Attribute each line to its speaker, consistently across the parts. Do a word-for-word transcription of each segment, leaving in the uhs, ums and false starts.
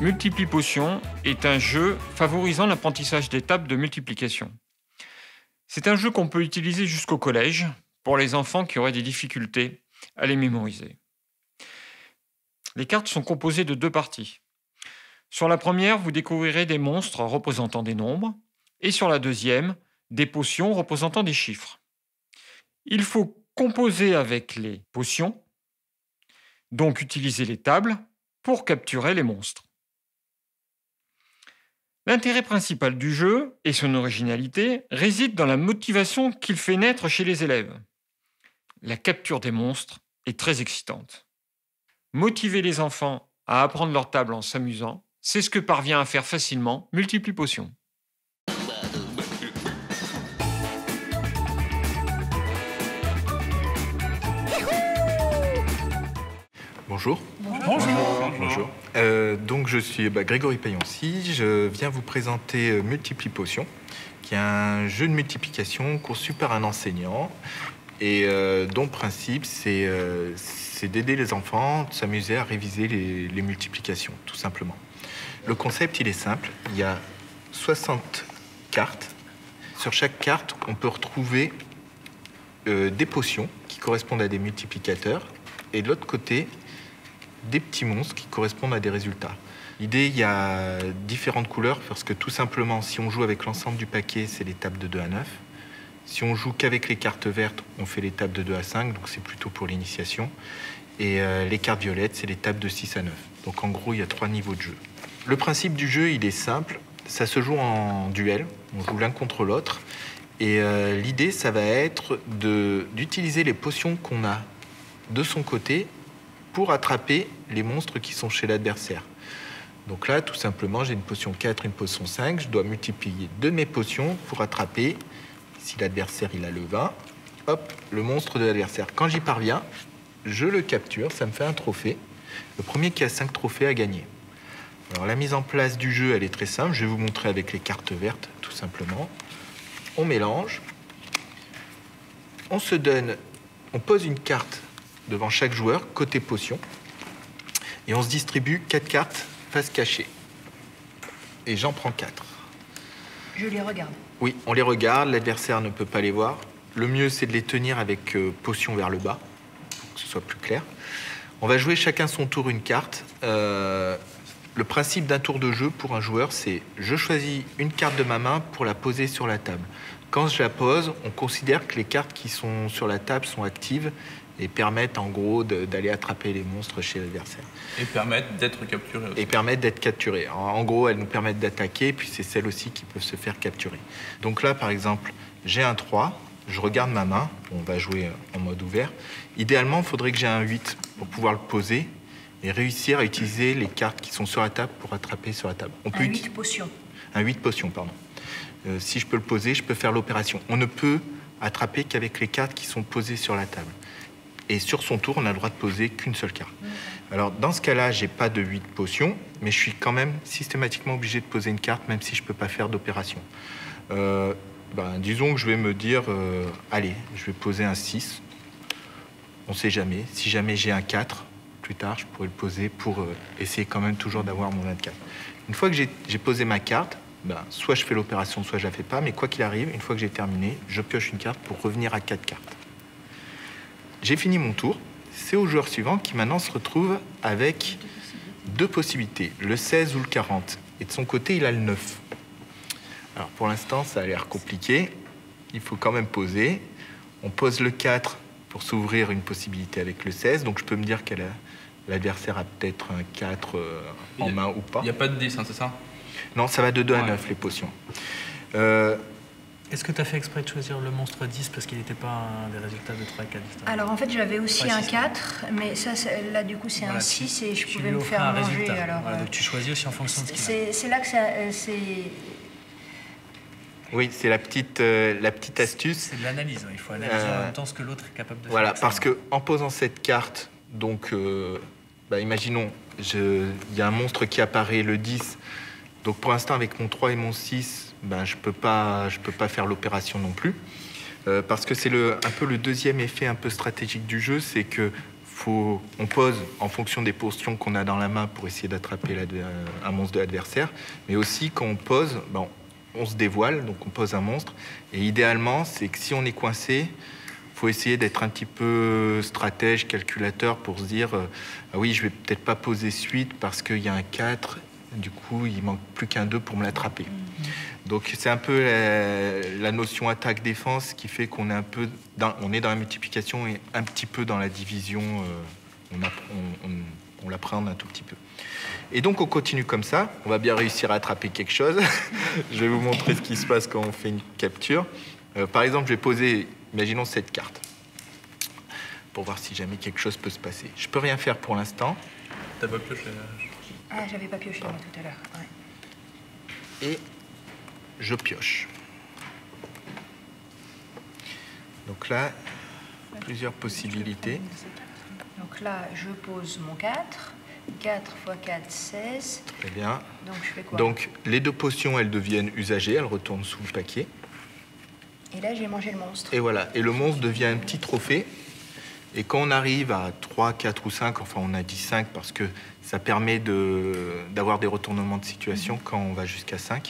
Speaker 1: Multipli-Potion est un jeu favorisant l'apprentissage d'étapes de multiplication. C'est un jeu qu'on peut utiliser jusqu'au collège pour les enfants qui auraient des difficultés à les mémoriser. Les cartes sont composées de deux parties. Sur la première, vous découvrirez des monstres représentant des nombres et sur la deuxième, des potions représentant des chiffres. Il faut composer avec les potions, donc utiliser les tables pour capturer les monstres. L'intérêt principal du jeu et son originalité réside dans la motivation qu'il fait naître chez les élèves. La capture des monstres est très excitante. Motiver les enfants à apprendre leur table en s'amusant, c'est ce que parvient à faire facilement Multipli-Potion.
Speaker 2: Bonjour.
Speaker 3: Bonjour.
Speaker 2: Bonjour. Euh, donc je suis bah, Grégory Payancy, je viens vous présenter euh, Multipli-Potion, qui est un jeu de multiplication conçu par un enseignant et euh, dont le principe c'est euh, d'aider les enfants de s'amuser à réviser les, les multiplications, tout simplement. Le concept il est simple, il y a soixante cartes. Sur chaque carte, on peut retrouver euh, des potions qui correspondent à des multiplicateurs et de l'autre côté, des petits monstres qui correspondent à des résultats. L'idée, il y a différentes couleurs parce que tout simplement, si on joue avec l'ensemble du paquet, c'est les tables de deux à neuf. Si on joue qu'avec les cartes vertes, on fait les tables de deux à cinq, donc c'est plutôt pour l'initiation. Et euh, les cartes violettes, c'est les tables de six à neuf. Donc en gros, il y a trois niveaux de jeu. Le principe du jeu, il est simple. Ça se joue en duel. On joue l'un contre l'autre. Et euh, l'idée, ça va être d'utiliser les potions qu'on a de son côté pour attraper les monstres qui sont chez l'adversaire. Donc là, tout simplement, j'ai une potion quatre, une potion cinq. Je dois multiplier deux de mes potions pour attraper, si l'adversaire il a le vingt, hop, le monstre de l'adversaire. Quand j'y parviens, je le capture, ça me fait un trophée. Le premier qui a cinq trophées a gagné. Alors la mise en place du jeu, elle est très simple. Je vais vous montrer avec les cartes vertes, tout simplement. On mélange. On se donne, on pose une carte devant chaque joueur, côté potion. Et on se distribue quatre cartes face cachée. Et j'en prends quatre.
Speaker 3: Je les regarde.
Speaker 2: Oui, on les regarde, l'adversaire ne peut pas les voir. Le mieux, c'est de les tenir avec euh, potion vers le bas, pour que ce soit plus clair. On va jouer chacun son tour une carte. Euh, le principe d'un tour de jeu pour un joueur, c'est je choisis une carte de ma main pour la poser sur la table. Quand je la pose, on considère que les cartes qui sont sur la table sont actives et permettent en gros d'aller attraper les monstres chez l'adversaire.
Speaker 4: Et permettent d'être capturés aussi.
Speaker 2: Et permettent d'être capturés. En, en gros, elles nous permettent d'attaquer, puis c'est celles aussi qui peuvent se faire capturer. Donc là, par exemple, j'ai un trois, je regarde ma main, on va jouer en mode ouvert. Idéalement, il faudrait que j'ai un huit pour pouvoir le poser et réussir à utiliser les cartes qui sont sur la table pour attraper sur la table. On peut
Speaker 3: un huit potions.
Speaker 2: Un huit potions, pardon. Euh, si je peux le poser, je peux faire l'opération. On ne peut attraper qu'avec les cartes qui sont posées sur la table. Et sur son tour, on a le droit de poser qu'une seule carte. Alors, dans ce cas-là, j'ai pas de huit potions, mais je suis quand même systématiquement obligé de poser une carte, même si je peux pas faire d'opération. Euh, ben, disons que je vais me dire, euh, allez, je vais poser un six. On sait jamais. Si jamais j'ai un quatre, plus tard, je pourrais le poser pour euh, essayer quand même toujours d'avoir mon vingt-quatre. Une fois que j'ai posé ma carte, ben, soit je fais l'opération, soit je la fais pas, mais quoi qu'il arrive, une fois que j'ai terminé, je pioche une carte pour revenir à quatre cartes. J'ai fini mon tour. C'est au joueur suivant qui maintenant se retrouve avec deux possibilités, le seize ou le quarante. Et de son côté, il a le neuf. Alors pour l'instant, ça a l'air compliqué. Il faut quand même poser. On pose le quatre pour s'ouvrir une possibilité avec le seize. Donc je peux me dire que l'adversaire a peut-être un quatre euh, en main ou pas.
Speaker 4: Il n'y a pas de dix, hein, c'est ça?
Speaker 2: Non, ça va de deux ouais. à neuf, les potions. Euh,
Speaker 5: Est-ce que tu as fait exprès de choisir le monstre dix parce qu'il n'était pas un des résultats de trois et quatre distincts?
Speaker 3: Alors en fait j'avais aussi
Speaker 5: ouais,
Speaker 3: un
Speaker 5: ça.
Speaker 3: quatre, mais ça, là du coup c'est voilà, un six et je pouvais me faire
Speaker 5: un
Speaker 3: manger.
Speaker 5: Résultat.
Speaker 3: Alors,
Speaker 5: voilà, donc tu choisis aussi en fonction de ce qu'il a.
Speaker 3: C'est là que c'est...
Speaker 2: Oui, c'est la petite, euh, la petite astuce.
Speaker 5: C'est de l'analyse, il faut analyser euh, en même temps ce que l'autre est capable de
Speaker 2: voilà,
Speaker 5: faire.
Speaker 2: Voilà, parce qu'en posant cette carte, donc, euh, bah, imaginons, il y a un monstre qui apparaît, le dix. Donc pour l'instant, avec mon trois et mon six, ben, je ne peux pas, je peux pas faire l'opération non plus. Euh, parce que c'est un peu le deuxième effet un peu stratégique du jeu, c'est qu'il faut, on pose en fonction des positions qu'on a dans la main pour essayer d'attraper un monstre de l'adversaire, mais aussi quand on pose, bon, on se dévoile, donc on pose un monstre. Et idéalement, c'est que si on est coincé, il faut essayer d'être un petit peu stratège, calculateur pour se dire euh, ah oui, je vais peut-être pas poser suite parce qu'il y a un quatre, du coup, il manque plus qu'un deux pour me l'attraper. Mmh. Donc c'est un peu la, la notion attaque-défense qui fait qu'on est un peu dans, on est dans la multiplication et un petit peu dans la division, euh, on, on, on, on l'appréhende un tout petit peu. Et donc on continue comme ça, on va bien réussir à attraper quelque chose. Je vais vous montrer ce qui se passe quand on fait une capture. Euh, par exemple, je vais poser, imaginons cette carte, pour voir si jamais quelque chose peut se passer. Je peux rien faire pour l'instant.
Speaker 4: T'as pas pioché?
Speaker 3: Ah, j'avais pas pioché moi tout à l'heure. Ouais.
Speaker 2: Et je pioche. Donc là, plusieurs possibilités.
Speaker 3: Donc là, je pose mon quatre. quatre fois quatre, seize.
Speaker 2: Très bien.
Speaker 3: Donc je fais quoi?
Speaker 2: Donc les deux potions, elles deviennent usagées, elles retournent sous le paquet.
Speaker 3: Et là, j'ai mangé le monstre.
Speaker 2: Et voilà. Et le monstre devient un petit trophée. Et quand on arrive à trois, quatre ou cinq, enfin on a dit cinq parce que ça permet de, d'avoir des retournements de situation, mmh. quand on va jusqu'à cinq,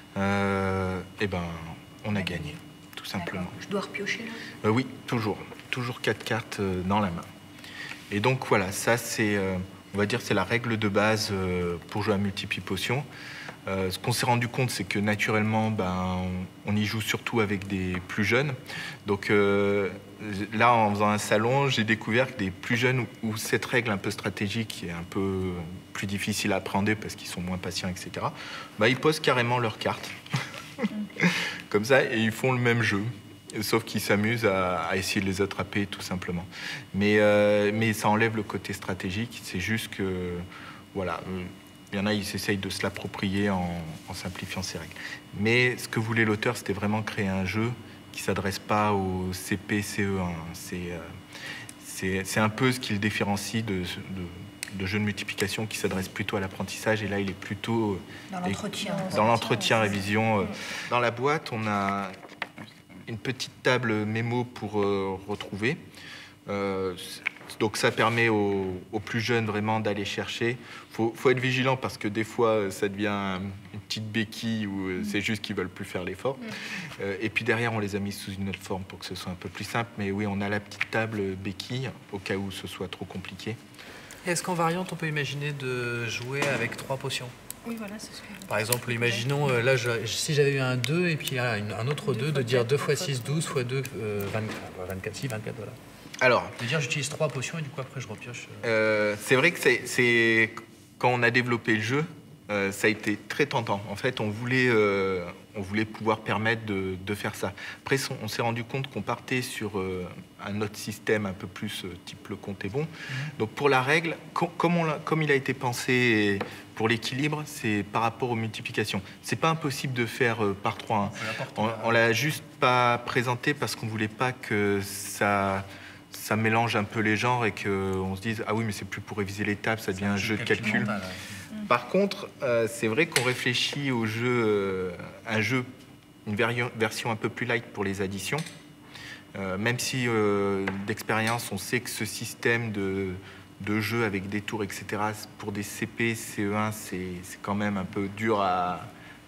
Speaker 2: euh, et ben on a gagné, tout simplement.
Speaker 3: Je dois repiocher là
Speaker 2: euh, Oui, toujours. Toujours quatre cartes dans la main. Et donc voilà, ça c'est, euh, on va dire, c'est la règle de base euh, pour jouer à Multipli Potion. Euh, ce qu'on s'est rendu compte, c'est que naturellement, ben, on y joue surtout avec des plus jeunes. Donc euh, là, en faisant un salon, j'ai découvert que des plus jeunes où cette règle un peu stratégique est un peu plus difficile à appréhender parce qu'ils sont moins patients, et cetera, ben, ils posent carrément leurs cartes. Comme ça, et ils font le même jeu. Sauf qu'ils s'amusent à, à essayer de les attraper, tout simplement. Mais, euh, mais ça enlève le côté stratégique. C'est juste que, voilà, il y en a, ils essayent de se l'approprier en, en simplifiant ces règles. Mais ce que voulait l'auteur, c'était vraiment créer un jeu qui ne s'adresse pas au C P, C E un. C'est, euh, c'est, c'est un peu ce qui le différencie de, de, de jeux de multiplication qui s'adresse plutôt à l'apprentissage. Et là, il est plutôt...
Speaker 3: Dans l'entretien.
Speaker 2: Dans l'entretien, révision. Dans la boîte, on a une petite table mémo pour euh, retrouver. Euh, donc ça permet aux, aux plus jeunes vraiment d'aller chercher. Il faut, faut être vigilant parce que des fois ça devient une petite béquille ou euh, c'est juste qu'ils ne veulent plus faire l'effort. Euh, et puis derrière on les a mis sous une autre forme pour que ce soit un peu plus simple. Mais oui, on a la petite table béquille au cas où ce soit trop compliqué.
Speaker 5: Est-ce qu'en variante on peut imaginer de jouer avec trois potions?
Speaker 3: Oui, voilà, c'est ce que...
Speaker 5: Par exemple, imaginons, euh, là, je, si j'avais eu un deux et puis ah, une, un autre deux, de dire deux fois six, douze fois deux, euh, vingt-quatre, si, vingt-quatre, voilà.
Speaker 2: Alors,
Speaker 5: de dire j'utilise trois potions et du coup après je repioche. Euh...
Speaker 2: Euh, c'est vrai que c'est, c'est... quand on a développé le jeu, euh, ça a été très tentant. En fait, on voulait, euh, on voulait pouvoir permettre de, de faire ça. Après, on s'est rendu compte qu'on partait sur euh, un autre système un peu plus euh, type le compte est bon. Mm-hmm. Donc pour la règle, com- comme, on comme il a été pensé pour l'équilibre, c'est par rapport aux multiplications. C'est pas impossible de faire euh, par trois. Hein. On, on l'a juste pas présenté parce qu'on voulait pas que ça... ça mélange un peu les genres et qu'on se dise « Ah oui, mais c'est plus pour réviser les tables, ça devient un jeu de calcul. Mental, » ouais. Par contre, euh, c'est vrai qu'on réfléchit au jeu, euh, un jeu, une vari- version un peu plus light pour les additions. Euh, même si, euh, d'expérience, on sait que ce système de, de jeu avec des tours, et cetera, pour des C P, C E un, c'est, c'est quand même un peu dur à,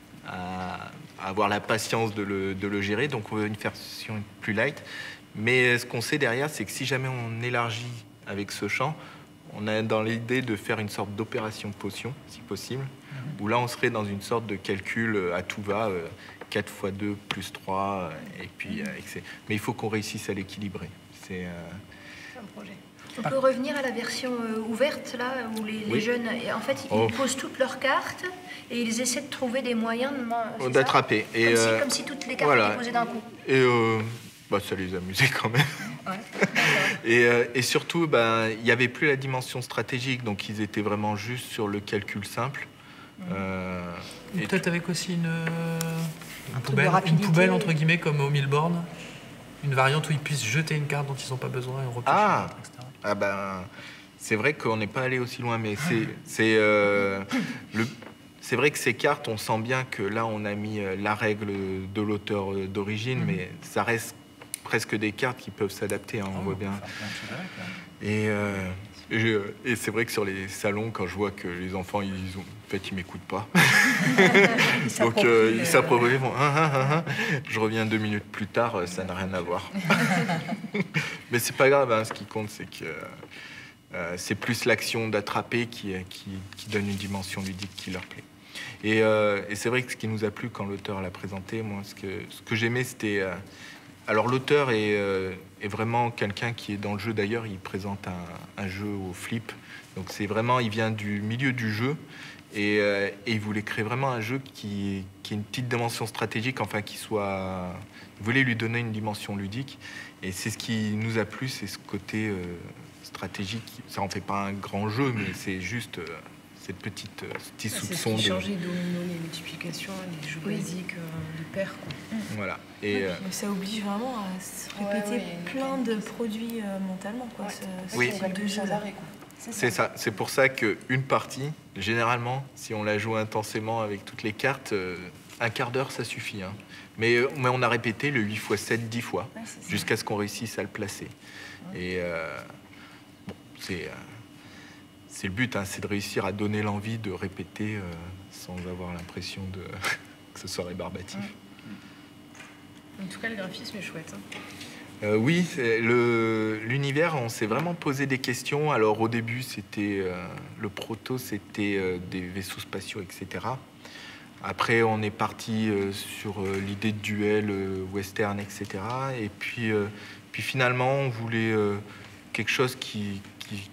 Speaker 2: à, à avoir la patience de le, de le gérer. Donc, on veut une version plus light. Mais ce qu'on sait derrière, c'est que si jamais on élargit avec ce champ, on a dans l'idée de faire une sorte d'opération potion, si possible, mmh. où là, on serait dans une sorte de calcul à tout va, euh, quatre fois deux plus trois, et puis... Euh, mais il faut qu'on réussisse à l'équilibrer. C'est, euh...
Speaker 3: c'est un projet. On peut revenir à la version euh, ouverte, là, où les, oui. les jeunes, et en fait, ils oh. posent toutes leurs cartes et ils essaient de trouver des moyens de,
Speaker 2: d'attraper.
Speaker 3: Et comme, euh, si, comme si toutes les cartes voilà. étaient posées d'un coup.
Speaker 2: Et... Euh... Bah, ça les amusait quand même. Ouais. et, euh, et surtout, bah, il n'y avait plus la dimension stratégique, donc ils étaient vraiment juste sur le calcul simple. Mmh. Euh,
Speaker 5: et peut-être avec aussi une, une, poubelle, une poubelle, entre guillemets, comme au Milborn. Une variante où ils puissent jeter une carte dont ils n'ont pas besoin et on repêche
Speaker 2: ah.
Speaker 5: et cetera.
Speaker 2: Ah ben, c'est vrai qu'on n'est pas allé aussi loin, mais c'est, c'est, euh, le, c'est vrai que ces cartes, on sent bien que là, on a mis la règle de l'auteur d'origine, mmh. mais ça reste presque des cartes qui peuvent s'adapter, hein, on oh, voit bien. Et, euh, et, et c'est vrai que sur les salons, quand je vois que les enfants, ils ont, en fait, ils m'écoutent pas. Donc euh, ils s'approprient, bon, ah, ah, ah, je reviens deux minutes plus tard, ça n'a rien à voir. Mais c'est pas grave, hein, ce qui compte, c'est que euh, c'est plus l'action d'attraper qui, qui, qui donne une dimension ludique qui leur plaît. Et, euh, et c'est vrai que ce qui nous a plu quand l'auteur l'a présenté, moi, ce que, ce que j'aimais, c'était... Euh, alors l'auteur est, euh, est vraiment quelqu'un qui est dans le jeu. D'ailleurs, il présente un, un jeu au flip. Donc c'est vraiment, il vient du milieu du jeu. Et, euh, et il voulait créer vraiment un jeu qui, qui ait une petite dimension stratégique, enfin qui soit... Il voulait lui donner une dimension ludique. Et c'est ce qui nous a plu, c'est ce côté euh, stratégique. Ça en fait pas un grand jeu, mais c'est juste... Euh, cette petite, euh, ce petit
Speaker 6: ah,
Speaker 2: soupçon
Speaker 6: de...
Speaker 2: de...
Speaker 6: changer domino, les multiplications, les jeux oui. basiques euh, de paires. Quoi.
Speaker 2: Voilà. Et
Speaker 7: ouais,
Speaker 2: euh...
Speaker 7: ça oblige vraiment à se répéter ouais, ouais, plein de produits euh, mentalement. Quoi,
Speaker 2: ouais.
Speaker 7: ce,
Speaker 2: oui.
Speaker 7: ce de jeu là.
Speaker 2: C'est ça. C'est pour ça qu'une partie, généralement, si on la joue intensément avec toutes les cartes, euh, un quart d'heure, ça suffit. Hein. Mais, euh, mais on a répété le huit fois sept, dix fois, ouais, jusqu'à ce qu'on réussisse à le placer. Ouais. Et euh, bon, c'est... Euh, C'est le but, hein, c'est de réussir à donner l'envie de répéter euh, sans avoir l'impression de que ce soit rébarbatif.
Speaker 6: En tout cas, le graphisme est chouette. Hein.
Speaker 2: Euh, oui, l'univers, on s'est vraiment posé des questions. Alors au début, c'était euh, le proto, c'était euh, des vaisseaux spatiaux, et cetera. Après, on est parti euh, sur euh, l'idée de duel euh, western, et cetera. Et puis, euh, puis finalement, on voulait euh, quelque chose qui, qui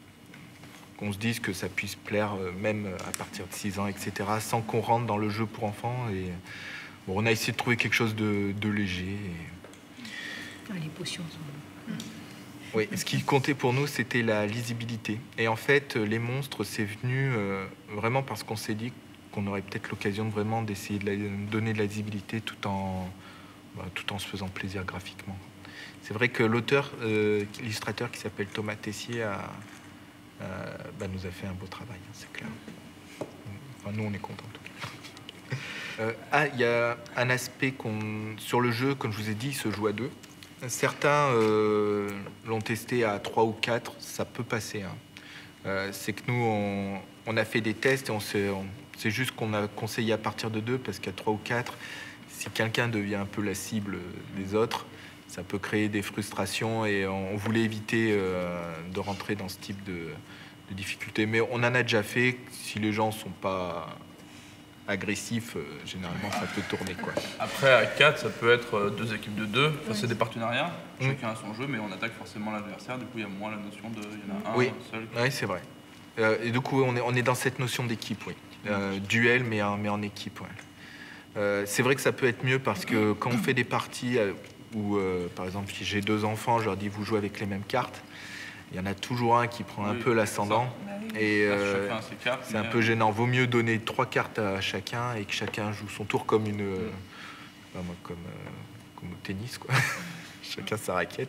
Speaker 2: qu'on se dise que ça puisse plaire euh, même à partir de six ans, et cetera, sans qu'on rentre dans le jeu pour enfants. Et, bon, on a essayé de trouver quelque chose de, de léger. Et...
Speaker 6: Ah, les potions sont... Mmh.
Speaker 2: Oui, ce qui comptait pour nous, c'était la lisibilité. Et en fait, les monstres, c'est venu euh, vraiment parce qu'on s'est dit qu'on aurait peut-être l'occasion de vraiment d'essayer de la, donner de la lisibilité tout en, bah, tout en se faisant plaisir graphiquement. C'est vrai que l'auteur, euh, l'illustrateur qui s'appelle Thomas Tessier a... Euh, bah, nous a fait un beau travail, c'est clair. Enfin, nous, on est contents, en tout cas. Euh, ah, il y a un aspect qu'on... sur le jeu, comme je vous ai dit, il se joue à deux. Certains euh, l'ont testé à trois ou quatre, ça peut passer. Hein. Euh, c'est que nous, on, on a fait des tests et on s'est, on, c'est juste qu'on a conseillé à partir de deux, parce qu'à trois ou quatre, si quelqu'un devient un peu la cible des autres, ça peut créer des frustrations et on voulait éviter euh, de rentrer dans ce type de, de difficultés. Mais on en a déjà fait. Si les gens ne sont pas agressifs, euh, généralement, ça peut tourner, quoi.
Speaker 4: Après, à quatre, ça peut être deux équipes de deux. Enfin, c'est des partenariats. Mmh. Chacun a son jeu, mais on attaque forcément l'adversaire. Du coup, il y a moins la notion de... Il y en a un
Speaker 2: oui.
Speaker 4: seul.
Speaker 2: Oui, c'est vrai. Euh, et du coup, on est, on est dans cette notion d'équipe, oui. Euh, duel, mais en, mais en équipe, ouais. Euh, c'est vrai que ça peut être mieux parce que quand on fait des parties... Euh, où, euh, par exemple, si j'ai deux enfants, je leur dis, vous jouez avec les mêmes cartes. Il y en a toujours un qui prend oui, un peu l'ascendant. Et euh, c'est un peu gênant. Vaut mieux donner trois cartes à chacun et que chacun joue son tour comme une... Euh, bah, moi, comme, euh, comme au tennis, quoi. Chacun sa raquette.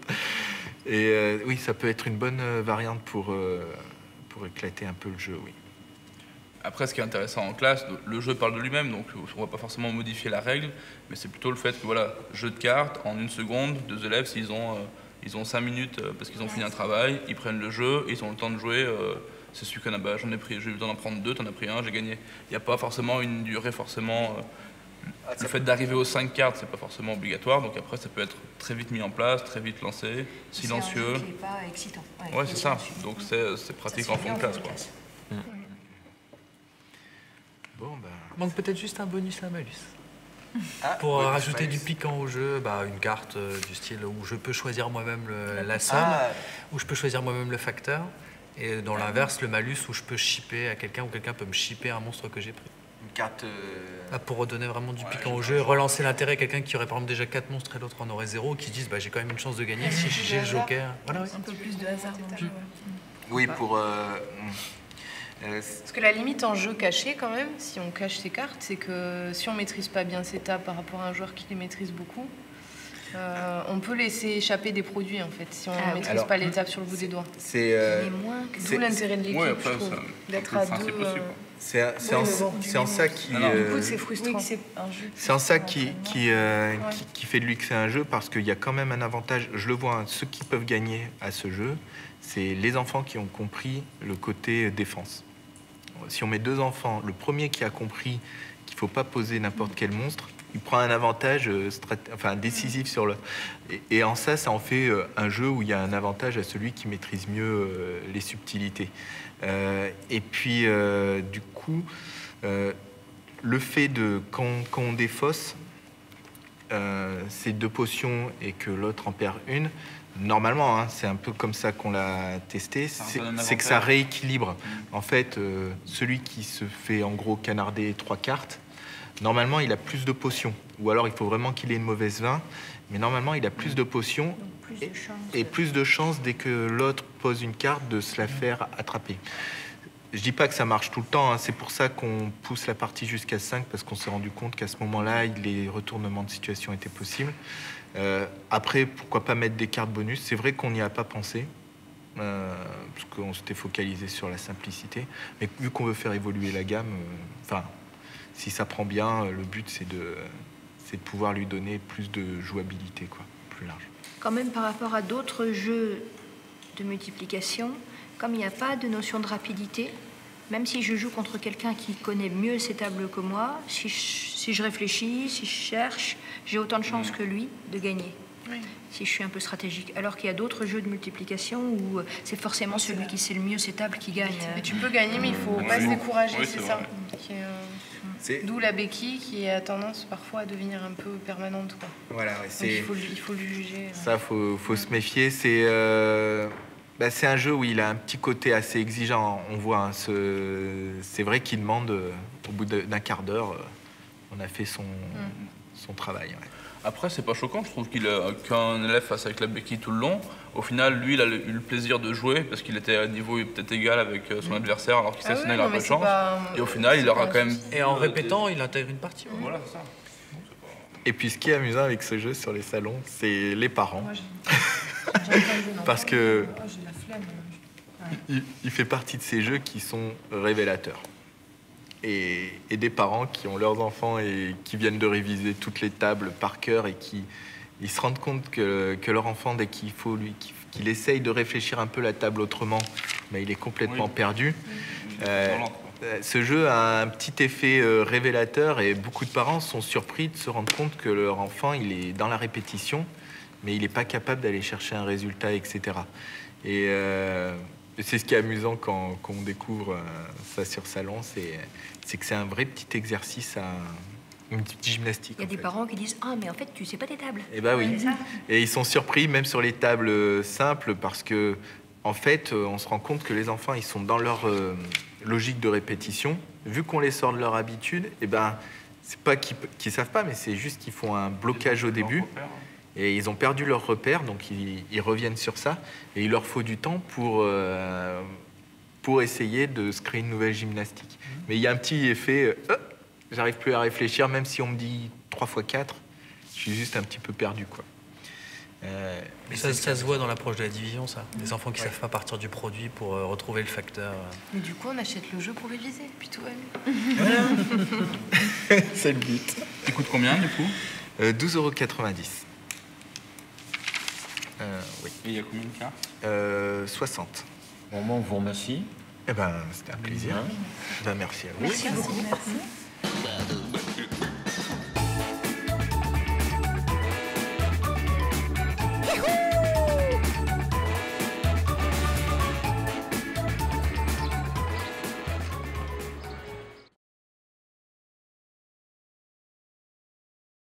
Speaker 2: Et euh, oui, ça peut être une bonne variante pour, euh, pour éclater un peu le jeu, oui.
Speaker 4: Après, ce qui est intéressant en classe, le jeu parle de lui-même, donc on ne va pas forcément modifier la règle, mais c'est plutôt le fait que, voilà, jeu de cartes, en une seconde, deux élèves, s'ils ont, euh, ils ont cinq minutes euh, parce qu'ils ont fini un travail, ils prennent le jeu, ils ont le temps de jouer, euh, c'est celui qu'on a, bah, j'en ai pris, j'ai eu le temps d'en prendre deux, t'en as pris un, j'ai gagné. Il n'y a pas forcément une durée, forcément... Euh, le fait d'arriver aux cinq cartes, c'est pas forcément obligatoire, donc après, ça peut être très vite mis en place, très vite lancé, silencieux.
Speaker 3: C'est un jeu qui n'est pas excitant.
Speaker 4: Ouais, ouais c'est ça, donc c'est pratique en fond de classe, quoi. Mmh.
Speaker 2: Bon, bah...
Speaker 5: Il manque peut-être juste un bonus à malus. Ah, pour bonus rajouter malus. Du piquant au jeu, bah, une carte euh, du style où je peux choisir moi-même la somme, ah. où je peux choisir moi-même le facteur, et dans ah. l'inverse, le malus où je peux shipper à quelqu'un, ou quelqu'un peut me shipper un monstre que j'ai pris.
Speaker 2: Une carte... Euh...
Speaker 5: Ah, pour redonner vraiment du ouais, piquant au jeu, relancer l'intérêt à quelqu'un qui aurait par exemple déjà quatre monstres et l'autre en aurait zéro, qui se disent bah, j'ai quand même une chance de gagner si j'ai le joker. Voilà, oui.
Speaker 6: Un peu plus de hasard dans le jeu.
Speaker 2: Oui, pour... Euh...
Speaker 6: Parce que la limite en jeu caché, quand même, si on cache ses cartes, c'est que si on ne maîtrise pas bien ses tables par rapport à un joueur qui les maîtrise beaucoup, euh, on peut laisser échapper des produits en fait, si on ne ah, maîtrise alors, pas l'étape sur le bout des doigts.
Speaker 2: C'est euh,
Speaker 6: d'où l'intérêt de l'équipe,
Speaker 4: ouais,
Speaker 6: je trouve, d'être à deux.
Speaker 2: C'est euh... en, en, en ça qui.
Speaker 6: Euh, du coup, c'est frustrant.
Speaker 2: Oui, c'est en ça qui, qui, euh, ouais. qui, qui fait de lui que c'est un jeu, parce qu'il y a quand même un avantage. Je le vois, hein, ceux qui peuvent gagner à ce jeu, c'est les enfants qui ont compris le côté défense. Si on met deux enfants, le premier qui a compris qu'il ne faut pas poser n'importe quel monstre, il prend un avantage enfin, décisif sur le... Et, et en ça, ça en fait un jeu où il y a un avantage à celui qui maîtrise mieux les subtilités. Euh, et puis, euh, du coup, euh, le fait de... Quand, quand on défausse euh, ces deux potions et que l'autre en perd une, normalement, hein, c'est un peu comme ça qu'on l'a testé, c'est que ça rééquilibre. Mmh. En fait, euh, celui qui se fait en gros canarder trois cartes, normalement, il a plus de potions. Ou alors, il faut vraiment qu'il ait une mauvaise main. Mais normalement, il a plus de potions
Speaker 3: plus de
Speaker 2: et, et plus de chances, dès que l'autre pose une carte, de se la faire attraper. Je dis pas que ça marche tout le temps. Hein. C'est pour ça qu'on pousse la partie jusqu'à cinq, parce qu'on s'est rendu compte qu'à ce moment-là, les retournements de situation étaient possibles. Euh, après, pourquoi pas mettre des cartes bonus? C'est vrai qu'on n'y a pas pensé, euh, parce qu'on s'était focalisé sur la simplicité. Mais vu qu'on veut faire évoluer la gamme, enfin... Euh, si ça prend bien, le but, c'est de, c'est de pouvoir lui donner plus de jouabilité, quoi, plus large.
Speaker 3: Quand même, par rapport à d'autres jeux de multiplication, comme il n'y a pas de notion de rapidité, même si je joue contre quelqu'un qui connaît mieux ces tables que moi, si je, si je réfléchis, si je cherche, j'ai autant de chances que lui de gagner. Oui. Si je suis un peu stratégique. Alors qu'il y a d'autres jeux de multiplication où c'est forcément celui qui sait le mieux ses tables qui gagne.
Speaker 6: Mais tu peux gagner, mais il faut pas se décourager, oui, c'est ça. D'où la béquille qui a tendance parfois à devenir un peu permanente. Quoi.
Speaker 2: Voilà, ouais, c'est...
Speaker 6: il faut, il faut le juger.
Speaker 2: Ça, il faut, faut ouais. se méfier. C'est, euh... bah, c'est un jeu où il a un petit côté assez exigeant. On voit, hein, ce... c'est vrai qu'il demande, euh, au bout d'un quart d'heure, euh, on a fait son, mm. son travail. Ouais.
Speaker 4: Après, c'est pas choquant, je trouve qu'il a qu'un élève face avec la béquille tout le long. Au final, lui, il a eu le plaisir de jouer parce qu'il était à un niveau peut-être égal avec son adversaire, alors qu'il s'est assigné, il n'a pas de chance. Pas... Et au final, il aura quand même.
Speaker 5: Et en répétant, il intègre une partie.
Speaker 4: Ouais. Voilà, c'est ça.
Speaker 2: Et puis, ce qui est amusant avec ce jeu sur les salons, c'est les parents. Moi, parce que il, il fait partie de ces jeux qui sont révélateurs. Et, et des parents qui ont leurs enfants et qui viennent de réviser toutes les tables par cœur et qui ils se rendent compte que, que leur enfant, dès qu'il faut lui qu'il essaye de réfléchir un peu la table autrement, mais il est complètement oui. perdu. Oui. Euh, ce jeu a un petit effet euh, révélateur et beaucoup de parents sont surpris de se rendre compte que leur enfant, il est dans la répétition, mais il n'est pas capable d'aller chercher un résultat, et cetera. Et euh, c'est ce qui est amusant quand, quand on découvre euh, ça sur salon, c'est c'est que c'est un vrai petit exercice, à, une petite gymnastique.
Speaker 3: Il y a des fait. parents qui disent « Ah, mais en fait, tu sais pas tes tables. »
Speaker 2: Eh bien oui. Et ils sont surpris, même sur les tables simples, parce que, en fait, on se rend compte que les enfants, ils sont dans leur euh, logique de répétition. Vu qu'on les sort de leur habitude, eh ben, c'est pas qu'ils ne savent pas, mais c'est juste qu'ils font un blocage au début. Et ils ont perdu leur repère, donc ils, ils reviennent sur ça. Et il leur faut du temps pour... Euh, pour essayer de se créer une nouvelle gymnastique. Mmh. Mais il y a un petit effet, euh, j'arrive plus à réfléchir, même si on me dit trois fois quatre, je suis juste un petit peu perdu, quoi.
Speaker 5: Euh, mais ça, ça se voit dans l'approche de la division, ça. Des enfants qui ne ouais. savent pas partir du produit pour euh, retrouver le facteur.
Speaker 6: Mais du coup, on achète le jeu pour réviser, puis tout va
Speaker 2: mieux. C'est le but.
Speaker 4: Il coûte combien, du coup
Speaker 2: euh, douze euros quatre-vingt-dix. Euh, oui.
Speaker 4: Et il y a combien de cartes
Speaker 2: euh, soixante.
Speaker 1: Bon, bon, on vous remercie.
Speaker 2: Eh ben, c'était un plaisir. Ben, merci à vous.
Speaker 6: Merci beaucoup. Merci.